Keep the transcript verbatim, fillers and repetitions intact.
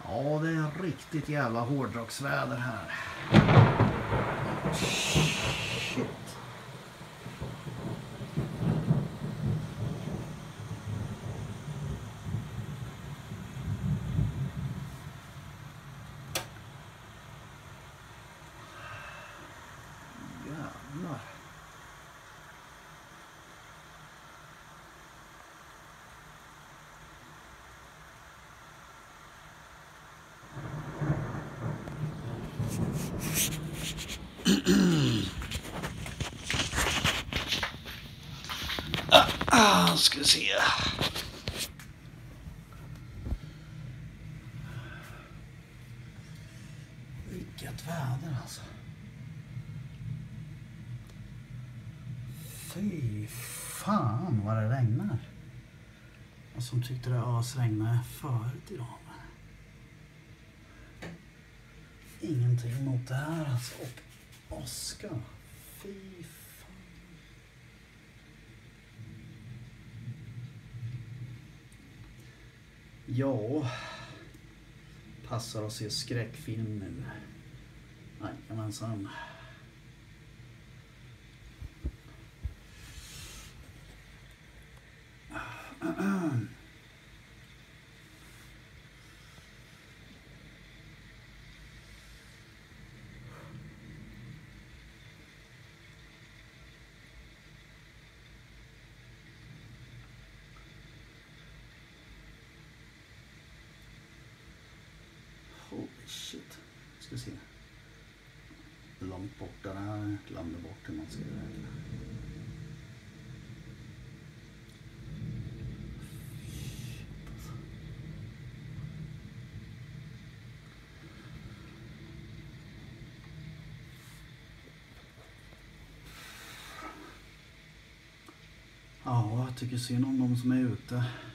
Ja, det är riktigt jävla hårdrocksväder här. Shit. Jävlar. ah, ah, ska vi se. Vilket väder alltså. Fy fan vad det regnar. Jag som tyckte det asregnade förut idag. Ingenting mot det här alltså. Och åska. Fy fan. Ja. Passar att se skräckfilm nu. Jajamensan. Holy shit. Ska se. Långt borta där. Glömde bort hur man ska räkna. Ja, jag tycker synd om de som är ute.